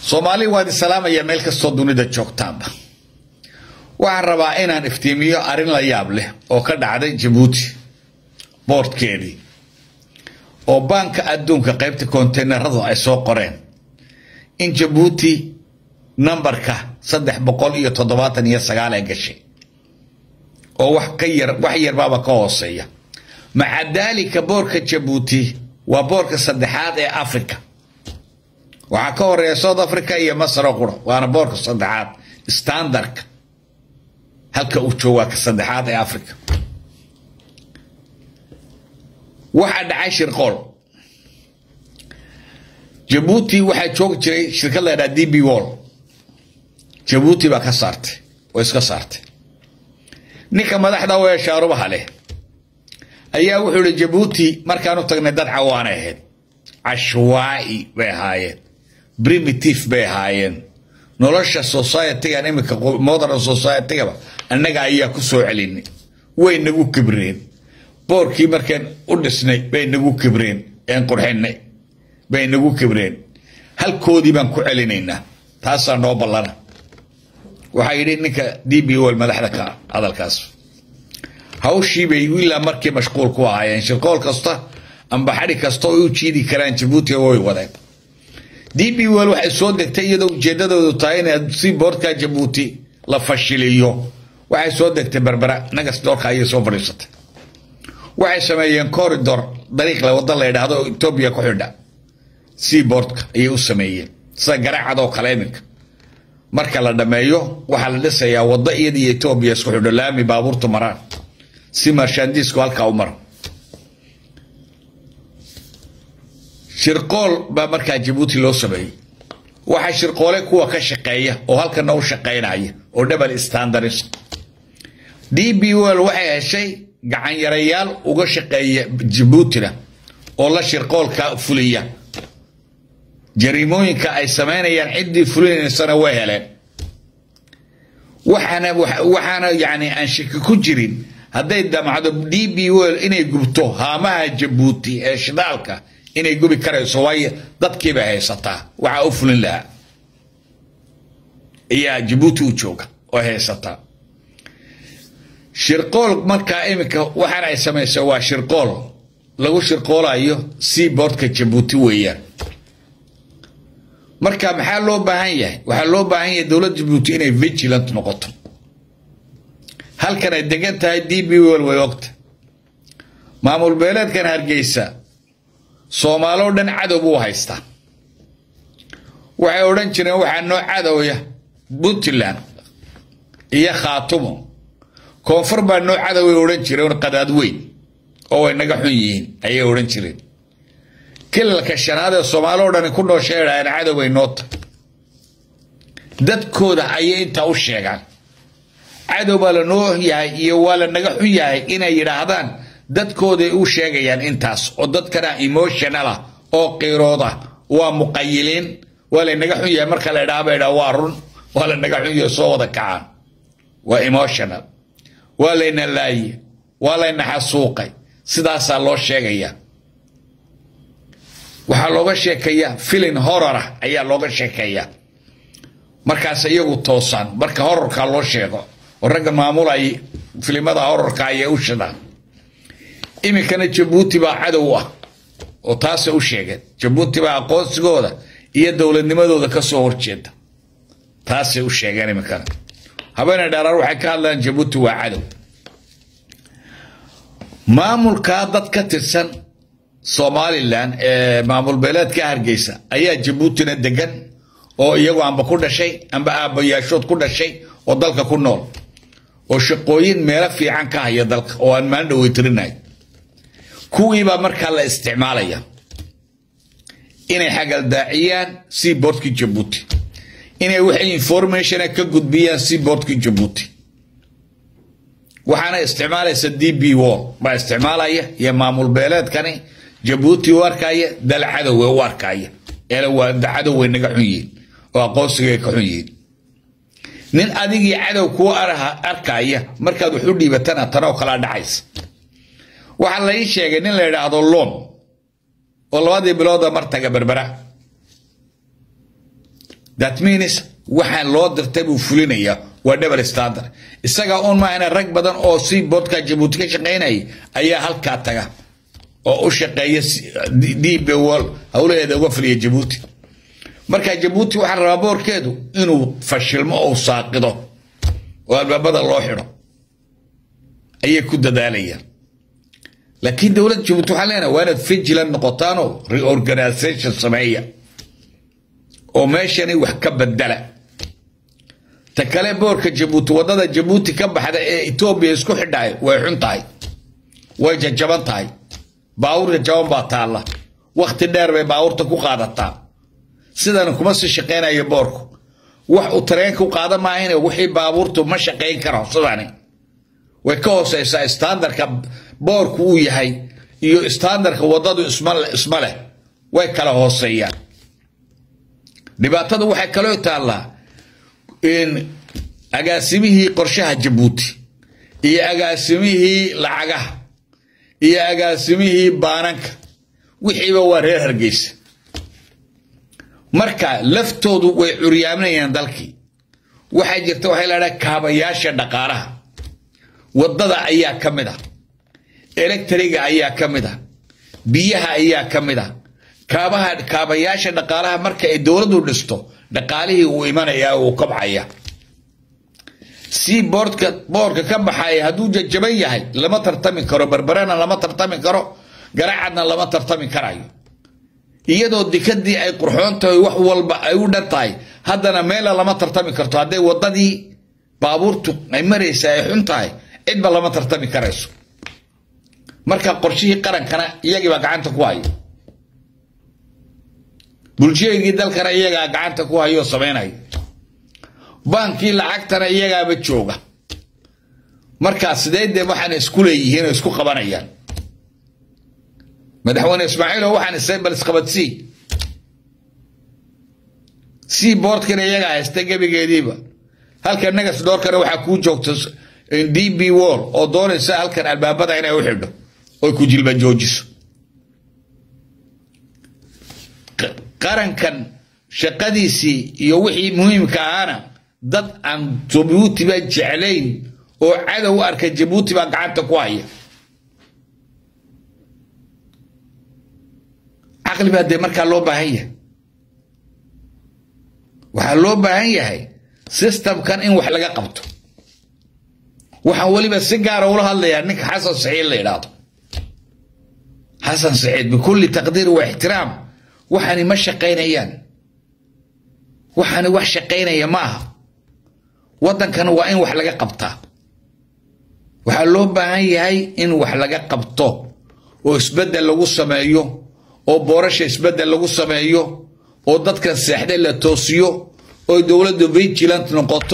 Soomaali waa salaamaya meel kastoo dunida joogtaanba waxaan rabaa inaan iftiimiyo arin la yaab leh oo ka dhacday Djibouti boardkeedii oo banka adduunka qaybta containeradu ay soo qoreen in Djibouti numberka 379 ay gashay oo wax yar baaba ka hooseeya maca dalika boorka Djibouti waa boorka saddexaad ee Afrika waxa ka horeeya South Africa iyo Masar qura waana boorka saddexaad standard halka uu joogo ka saddexaad ee Afrika waxa dhacay shirqool Djibouti waxa joog jiray shirkad la DB World Djibouti ba ka saartay oo iska saartay ninka madaxda oo shaarubaha leh ayaa wuxuu yiri Djibouti markaanu tagnay dad cawaan ahayd ashwaai bay haayeen primitive bay haayeen nolosha society aan imika modern society gaba annaga ayaa ku soo celinay way nagu kibreen boorkii markaan u dhisnay bay nagu kibreen aan qurxinay bay nagu kibreen halkoodii baan ku celinaynaa taas noo ballana waxa yiri ninka DB wal madaxda ka hadalkaas hawshii bay wiila markii mashquul ku ahaayeen shirqool kasta amba xari kasta oo u jiidi karaan Djibouti way wadeen DB wal waxa soo degtay iyadoo ujeedadoodu tahay in si boorka Djibouti la fashiliyo waxa soo degtay Berbera nagas doorka ay soo fariisatay waxay sameeyeen corridor dariiq la wada la yiraahdo Ethiopia ku xidha si boorka ay u sameeyeen sida garaacado kale imika marka la dhameeyo waxa la dhisayaa wada iyadii Ethiopia isku xidho laami baabuurta maraan si marchandise halka u mar shirqool ba marka Djibouti loo sameeyay waxa shirqoole kuwa ka shaqeeya oo halka noo shaqeynaya oo double standards DB World waxay heshay gacan yarayaal uga shaqeeya Djibouti oo la shirqoolka fuliya jariimooyinka ay sameynayaan cidii fulinaysan way heleen waxana yani aan shaki ku jirin haday damacdo DB World inay gubto haamaha Djibouti ee shidaalka inay gubi karayso way dadkiiba haysataa waxa u fulin lahaa iya Djibouti u jooga oo haysataa shirqool marka imika waxana ay sameeyso waa shirqool lagu shirqoolayo seaboardka Djibouti weeyaan marka maxaa loo baahan yahay waxa loo baahan yahay dawladda Djibouti inay vigilant noqoto halkan ay degan tahay DB World way ogta maamul beeleedkan Hargeysa Soomaalo dhan cadow u haysta waxay oran jireen waxa noo cadowya Puntland iyo Khaatumo koonfur baa noo cadow oran jireen qadaad weyn oo ay naga xun yihiin ayay oran jireen kilalka shanaad ee Soomaalo dhan ku noosheeyay cadow ay noota dadkooda ayay inta u sheegaan cadow baa la noo yahay iyo wala naga xun yahay inay yiraahdaan dadkooda u sheegayaan intaas oo dadkana emotional oo qeyrooda waa muqayyilin wala naga xun yahay marka la dhaabay waa run wala naga xun yahay soo wada kacaan waa emotional wala ina laay wala ina xasuuqay sidaas loo sheegaya waxa looga sheekeeyaa film horror ayaa looga sheekeeyaa markaas iyagu toosan marka horrorka loo sheego oo ragga maamulay filimada horrorka ay u shadaan imikana Djibouti baa cadow ah oo taas u sheegay Djibouti baa aqoonsigooda iyo dawladnimadooda ka soo horjeeda taas u sheegay imikana habana dharar waxay ka hadlaan Djibouti waa cadow maamulka dad ka tirsan Somaliland ee maamul beeleedka Hargeysa ayaa Djibouti degan oo iyagu amba ku dhashay amba aabayaashood ku dhashay oo dalka ku nool oo shaqooyin meel fiican ka haya dalka oo aan maan dhaweytirinay kuwii ba marka la isticmaalaya inay xagal daaciyaan seaboardka Djibouti inay wax information ka gudbiyaan seaboardka Djibouti waxaana isticmaalaysa DB World ba isticmaalaya iyo maamul beeleedkani Djibouti warkaya dal cadow warkaya ee waa cadow naga xun yihiin oo aqoonsiga ka xun yihiin nin adigii cadow ku arkaya markaad wuxuu dhiibatana tan oo kala dhacays waxa la sheegay nin la yiraahdo loon oo labadii bilood martaga Berbera that means waxaan loo dirtay buu fulinaya waa double standard isaga on ma ana rag badan oo si boodka Djibouti ka shaqeynay ayaa halka taga oo u shaqeeya DB World hawleeda uga fuliya Djibouti marka Djibouti waxa rabaa boorkeedu inuu fashilmo oo saaqido oo albaabada loo xiro ayay ku dadaalayaan laakiin dawladda Djibouti waxa leena waa inaad vigilant noqotaano reorganization sameeya oo meeshani wax ka bedela takale boorka Djibouti wadada Djibouti ka baxda ee Ethiopia isku xidhay way xuntahay way jajaban tahay baawurka jaban baa taala waqti dheer bay baawurta ku qaadataa sidana kuma sii shaqeynayo boorku wax uu tareenka u qaada maahin wixii baawurtu ma shaqeyn karo sidani way ka hooseysaa standardka boorku uu yahay iyo standardka wadadu isma leh way kala hooseeyaan dhibaatada waxay kala taallaa in agaasimihii qorshaha Djibouti iyo agaasimihii lacagaha iyo agaasimihii baananka wixiiba waa reer Hargeysa marka laftoodu way curiyaaminayaan dalkii waxa jirta waxa la yiraahdaa kaabayaasha dhaqaalaha wadada ayaa kamid ah electriga ayaa kamid ah biyaha ayaa kamid ah kaabayaasha dhaqaalaha marka ay dawladdu dhisto dhaqaalihii uu imanaya oo kabcaya si boorka ka baxay haduu jajaban yahay lama tartami karo barbarana lama tartami karo garaacadna lama tartami karayo iyadoo dikadii ay qurxoontahay wax walba ay u dhantahay haddana meel lama tartami karto haday wadadii baabuurtu ay maraysaa ay xuntahay cidba lama tartami karayso marka qorshihii qarankana iyaga gacanta ku hayo bulshooyinka dalkana iyaga gacanta ku hayo sameynay banki lacagtana iyaga ba jooga marka sideedee waxaan isku leeyihiin oo isku qabanayaan madaxweyne Ismaaciil waxaan isbal isqabadsi si boardkana iyaga haysta gabigeediiba halka nagas doorkana waxa ku joogto DB World oo doonaysa halkan albaabada inay u xidho oo ku jilba joojiso qarankan shaqadiisi iyo wixii muhiimka ahana dad aan Djibouti ba jecelayn oo cadow arka Djibouti ba gacanta ku haya aqli baa marka loo baahan yahay waxa loo baahan yahay system kan in wax laga qabto waxa waliba si gaar ah ula hadlayaa ninka Xasan Saciid la yiraahdo Xasan Saciid بكل تقدير واحترام waxani ma shaqeynayaan waxani wax shaqeynaya maaha wadankan waa in wax laga qabtaa waxa loo baahan yahay in wax laga qabto oo isbedel lagu sameeyo oo boorasho isbedel lagu sameeyo oo dadka seexday la toosiyo oo dawladdu vigilant noqoto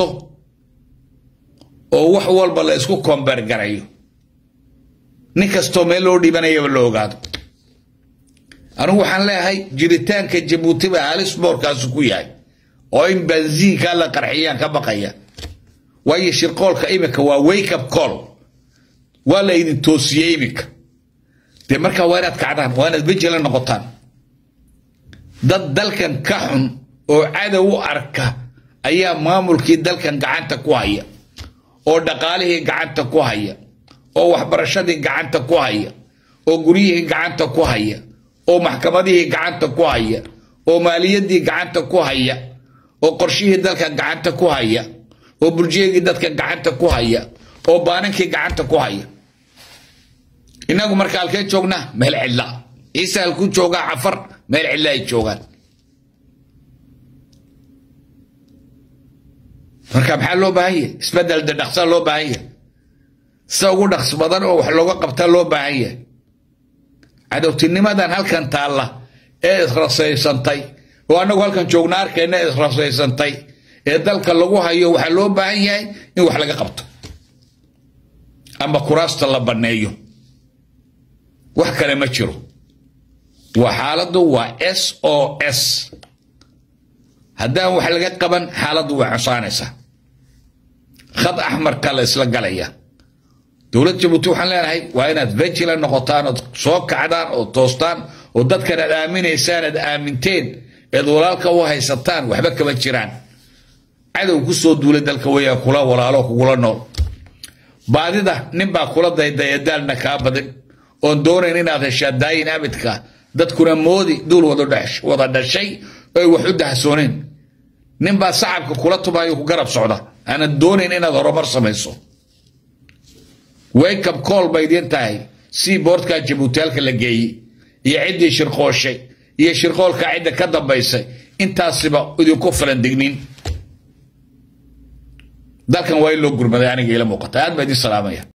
oo wax walba la isku kombar garayo nin kasto meel loo dhibanayo loo ogaado anigu waxaan leeyahay jiritaanka Djibouti ba halis boorkaas ku yahay oo in benziinka la qarxiyaan ka baqaya way shirqoolka imika waa wake up call wala idin toosiyay imika de marka waanad kacdaan waanad vigilant noqotaan dad dalkan ka xun oo cadow arka ayaa maamulkii dalkan gacanta ku haya oo dhaqaalihii gacanta ku haya oo waxbarashadii gacanta ku haya oo guriyihii gacanta ku haya oo maxkamadihii gacanta ku haya oo maaliyadii gacanta ku haya oo qorshihii dalka gacanta ku haya oo bulshadii dadka gacanta ku haya oo baanankii gacanta ku haya inagu marka halkee joogna meel cilla Ciise halku jooga Cafar meel cilla ay joogaan marka maxaa loo baahan yahay isbedel dhaqso loo baahan yahay saw dhaqso badan oo wax looga qabta loo baahan yahay cadawtinimadan halkan taala ee israasaysantay oo anagu halkan joogna arkayna israasaysantay ee dalka lagu hayo waxa loo baahan yahay in wax laga qabto ama kuraasta la baneeyo wax kale ma jiro wa xaaladu waa SOS haddaan wax laga qaban xaaladu waa cusaanaysa khad ahmar kala isla galaya dawladda Djibouti waxaan leenahay waa inaad vigilant noqotaan oo soo kacdaan oo toostaan oo dadka aad aaminaysaan aad aaminteen walaalka u haysataan waxba kama jiraan cadow ku soo duulay dalka weeyaa kula walaalo kugula nool baadida nin baa kula daydaya daalna kaa badin oon doonayn inaad heshaa daayin abidka dadkuna moodi duul wada dhashay ay wax u dahsooneen nin baa sacabka kula tumayo ku garab socda ana doonayn inaad horumar samayso wake up call baydin tahay si boardka Jabuutalka la geeyay iyo cidii shirqooshay iyo shirqoolka cid ka dambaysay intaasiba idinku filan dignin dalkan way loo gurmaday aniga ila muuqata aad baa idin salaamaya